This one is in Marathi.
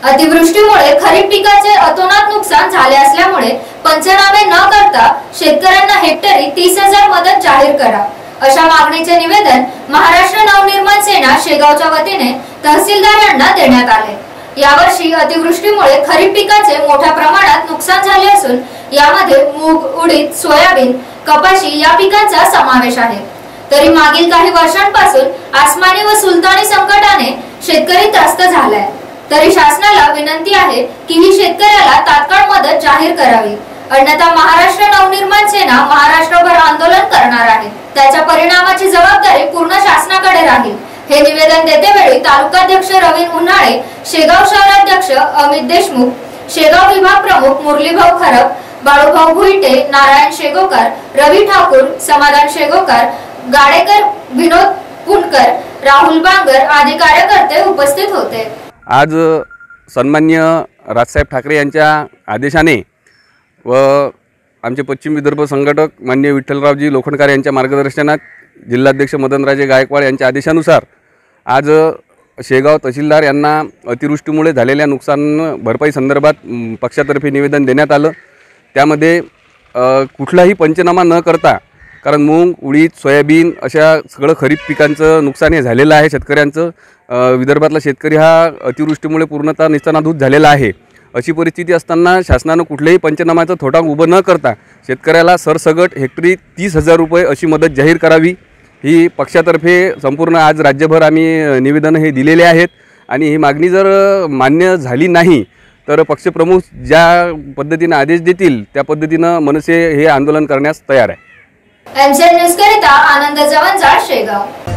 अतिवृष्टीमुळे खरीप पिकाचे अतोनात नुकसान झाले असल्यामुळे पंचनामे न करता शेतकऱ्यांना हेक्टरी 30,000 मदत जाहीर करा अशा मागणीचे निवेदन महाराष्ट्र नवनिर्माण सेना शेगावच्या वतीने तहसीलदार यांना देण्यात आले। यावर्षी अतिवृष्टीमुळे खरीप पिकाचे मोठ्या प्रमाणात नुकसान झाले असून यामध्ये मूग, उडीद, सोयाबीन, कपाशी या पिकांचा समावेश आहे। तरी मागील काही वर्षांपासून आसमानी व सुलतानी संकटाने शेतकरी त्रस्त झालाय। तरी शासनाला विनंती आहे की ही शेतकऱ्याला तात्काळ मदत जाहीर करावी, अन्यथा महाराष्ट्र नवनिर्माण सेना महाराष्ट्रभर आंदोलन करणार आहे। त्याच्या परिणामाची जबाबदारी पूर्ण शासनाकडे राहील। हे निवेदन देतेवेळी तालुकाध्यक्ष रवीन उन्हाळे, शेगाव शहराध्यक्ष अमित देशमुख, शेगाव विभाग प्रमुख मुरलीभाऊ खरब, बाळूभाऊ भुईटे, नारायण शेगोकर, रवी ठाकूर, समाधान शेगोकर, गाडेकर, विनोद पुणकर, राहुल बांगर आदी कार्यकर्ते उपस्थित होते। आज सन्माननीय राजसाहेब ठाकरे यांच्या आदेशाने व आमचे पश्चिम विदर्भ संघटक माननीय विठ्ठलरावजी लोखंडकर यांच्या मार्गदर्शनात जिल्हाध्यक्ष मदनराजे गायकवाड यांच्या आदेशानुसार आज शेगाव तहसीलदार यांना अतिवृष्टीमुळे झालेल्या नुकसान भरपाई संदर्भात पक्षातर्फे निवेदन देण्यात आलं। त्यामध्ये कुठलाही पंचनामा न करता, कारण मूग, उडीद, सोयाबीन अशा सगळं खरीप पिकांचं नुकसान हे झालेलं आहे शेतकऱ्यांचं। विदर्भातला शेतकरी हा अतिवृष्टीमुळे पूर्णतः निस्तानाभूत झालेला आहे। अशी परिस्थिती असताना शासनानं कुठल्याही पंचनामाचं थोटांग उभं न करता शेतकऱ्याला सरसगट हेक्टरी 30,000 रुपये अशी मदत जाहीर करावी, ही पक्षातर्फे संपूर्ण आज राज्यभर आम्ही निवेदनं हे दिलेले आहेत। आणि ही मागणी जर मान्य झाली नाही तर पक्षप्रमुख ज्या पद्धतीने आदेश देतील त्या पद्धतीनं मनसे हे आंदोलन करण्यास तयार आहे। एमसी न्यूज करिता आनंद जवंजाळ, शेगाव।